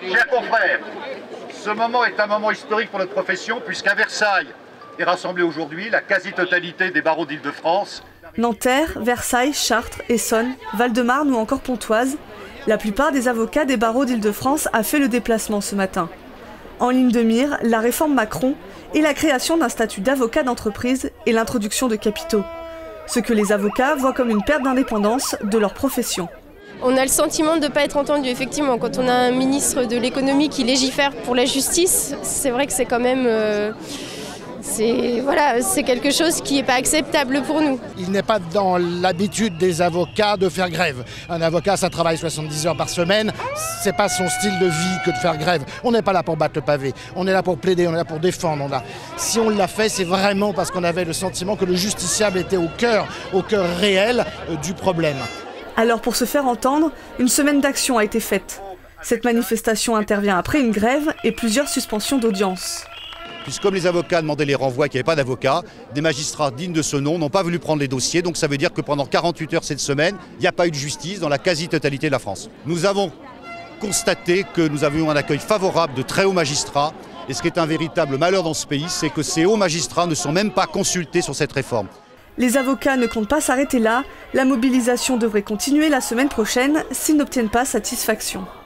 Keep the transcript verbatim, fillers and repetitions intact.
Chers confrères, ce moment est un moment historique pour notre profession puisqu'à Versailles est rassemblée aujourd'hui la quasi-totalité des barreaux d'Île-de-France. Nanterre, Versailles, Chartres, Essonne, Val-de-Marne ou encore Pontoise, la plupart des avocats des barreaux d'Île-de-France a fait le déplacement ce matin. En ligne de mire, la réforme Macron et la création d'un statut d'avocat d'entreprise et l'introduction de capitaux. Ce que les avocats voient comme une perte d'indépendance de leur profession. On a le sentiment de ne pas être entendu, effectivement. Quand on a un ministre de l'économie qui légifère pour la justice, c'est vrai que c'est quand même... Euh, c'est voilà, c'est quelque chose qui n'est pas acceptable pour nous. Il n'est pas dans l'habitude des avocats de faire grève. Un avocat, ça travaille soixante-dix heures par semaine. C'est pas son style de vie que de faire grève. On n'est pas là pour battre le pavé. On est là pour plaider, on est là pour défendre. On a... Si on l'a fait, c'est vraiment parce qu'on avait le sentiment que le justiciable était au cœur, au cœur réel euh, du problème. Alors pour se faire entendre, une semaine d'action a été faite. Cette manifestation intervient après une grève et plusieurs suspensions d'audience. Puisque comme les avocats demandaient les renvois, qu'il n'y avait pas d'avocats, des magistrats dignes de ce nom n'ont pas voulu prendre les dossiers. Donc ça veut dire que pendant quarante-huit heures cette semaine, il n'y a pas eu de justice dans la quasi-totalité de la France. Nous avons constaté que nous avions un accueil favorable de très hauts magistrats. Et ce qui est un véritable malheur dans ce pays, c'est que ces hauts magistrats ne sont même pas consultés sur cette réforme. Les avocats ne comptent pas s'arrêter là. La mobilisation devrait continuer la semaine prochaine s'ils n'obtiennent pas satisfaction.